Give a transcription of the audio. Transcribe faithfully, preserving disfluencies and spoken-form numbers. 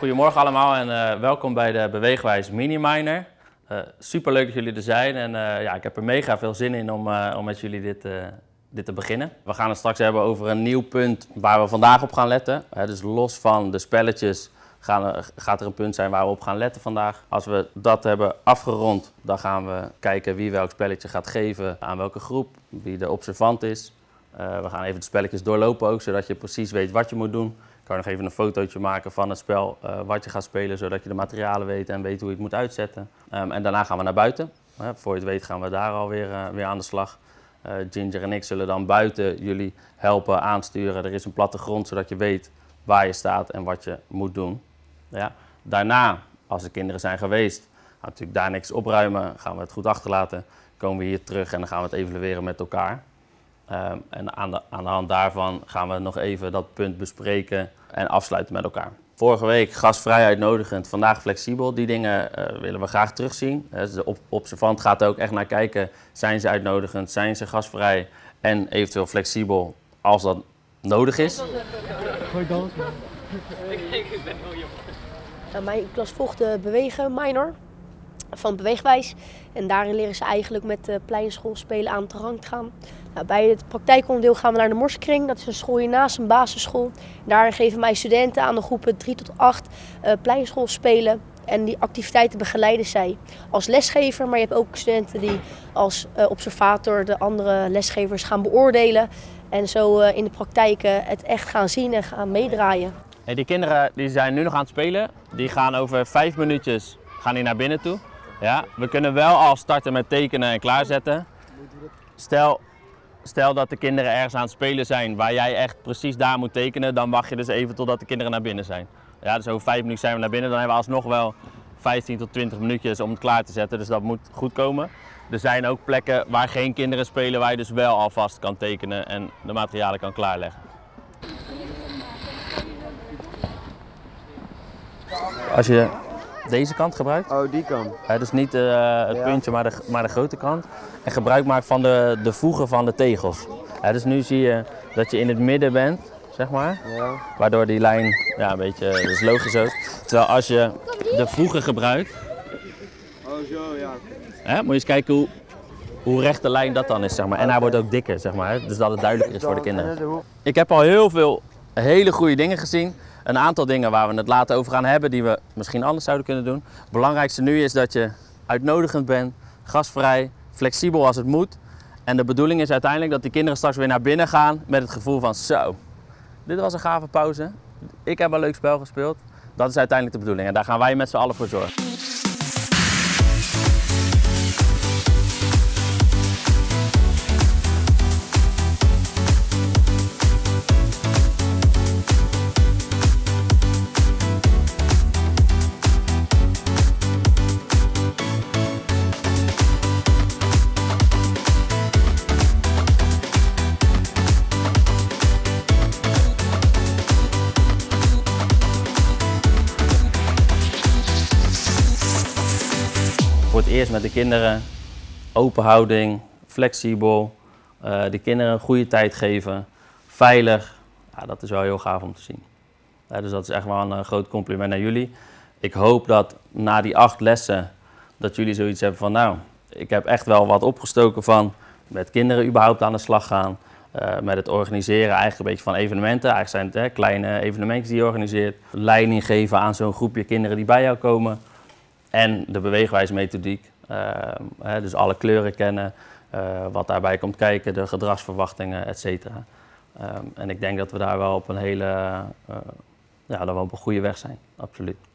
Goedemorgen allemaal en uh, welkom bij de Beweegwijs Mini-Minor. Uh, super leuk dat jullie er zijn en uh, ja, ik heb er mega veel zin in om, uh, om met jullie dit, uh, dit te beginnen. We gaan het straks hebben over een nieuw punt waar we vandaag op gaan letten. Uh, dus los van de spelletjes gaan er, gaat er een punt zijn waar we op gaan letten vandaag. Als we dat hebben afgerond, dan gaan we kijken wie welk spelletje gaat geven aan welke groep, wie de observant is. Uh, we gaan even de spelletjes doorlopen ook, zodat je precies weet wat je moet doen. Ik kan nog even een fotootje maken van het spel uh, wat je gaat spelen, zodat je de materialen weet en weet hoe je het moet uitzetten. Um, en daarna gaan we naar buiten. Uh, voor je het weet gaan we daar alweer uh, weer aan de slag. Uh, Ginger en ik zullen dan buiten jullie helpen aansturen. Er is een plattegrond, zodat je weet waar je staat en wat je moet doen. Ja. Daarna, als de kinderen zijn geweest, gaan we natuurlijk daar niks opruimen. Gaan we het goed achterlaten. Komen we hier terug en dan gaan we het evalueren met elkaar. Um, en aan de, aan de hand daarvan gaan we nog even dat punt bespreken en afsluiten met elkaar. Vorige week gastvrij uitnodigend, vandaag flexibel. Die dingen uh, willen we graag terugzien. Dus de op observant gaat er ook echt naar kijken. Zijn ze uitnodigend, zijn ze gastvrij en eventueel flexibel als dat nodig is. Gooi dans. Ik ben heel jong. Mijn klas volgt de Bewegen Minor van Beweegwijs. En daarin leren ze eigenlijk met de pleinschool spelen aan de gang te gaan. Nou, bij het praktijkonderdeel gaan we naar de Morskring. Dat is een school hiernaast, een basisschool. Daar geven mijn studenten aan de groepen drie tot acht uh, pleinschool spelen. En die activiteiten begeleiden zij als lesgever. Maar je hebt ook studenten die als uh, observator de andere lesgevers gaan beoordelen. En zo uh, in de praktijk uh, het echt gaan zien en gaan meedraaien. Hey, die kinderen die zijn nu nog aan het spelen. Die gaan over vijf minuutjes gaan die naar binnen toe. Ja, we kunnen wel al starten met tekenen en klaarzetten. Stel, stel dat de kinderen ergens aan het spelen zijn waar jij echt precies daar moet tekenen, dan wacht je dus even totdat de kinderen naar binnen zijn. Ja, dus over vijf minuten zijn we naar binnen, dan hebben we alsnog wel vijftien tot twintig minuutjes om het klaar te zetten, dus dat moet goed komen. Er zijn ook plekken waar geen kinderen spelen, waar je dus wel alvast kan tekenen en de materialen kan klaarleggen. Als je deze kant gebruikt. Oh, die kant. Ja, dus niet uh, het ja. puntje, maar de, maar de grote kant. En gebruik maakt van de, de voegen van de tegels. Ja, dus nu zie je dat je in het midden bent, zeg maar. Ja. Waardoor die lijn, ja, een beetje, dat is logisch ook. Terwijl als je de voegen gebruikt. Oh, zo, ja. Hè, moet je eens kijken hoe, hoe recht de lijn dat dan is, zeg maar. En hij wordt ook dikker, zeg maar. Dus dat het duidelijker is voor de kinderen. Ik heb al heel veel hele goede dingen gezien. Een aantal dingen waar we het later over gaan hebben, die we misschien anders zouden kunnen doen. Het belangrijkste nu is dat je uitnodigend bent, gastvrij, flexibel als het moet. En de bedoeling is uiteindelijk dat die kinderen straks weer naar binnen gaan met het gevoel van zo, dit was een gave pauze. Ik heb een leuk spel gespeeld. Dat is uiteindelijk de bedoeling en daar gaan wij met z'n allen voor zorgen. Voor het eerst met de kinderen, open houding, flexibel, uh, de kinderen een goede tijd geven, veilig. Ja, dat is wel heel gaaf om te zien. Uh, dus dat is echt wel een uh, groot compliment naar jullie. Ik hoop dat na die acht lessen, dat jullie zoiets hebben van nou, ik heb echt wel wat opgestoken van met kinderen überhaupt aan de slag gaan. Uh, met het organiseren eigenlijk een beetje van evenementen. Eigenlijk zijn het hè, kleine evenementjes die je organiseert. Leiding geven aan zo'n groepje kinderen die bij jou komen. En de beweegwijsmethodiek, uh, hè, dus alle kleuren kennen, uh, wat daarbij komt kijken, de gedragsverwachtingen, et cetera. Um, en ik denk dat we daar wel op een hele, uh, ja, dat we op een goede weg zijn, absoluut.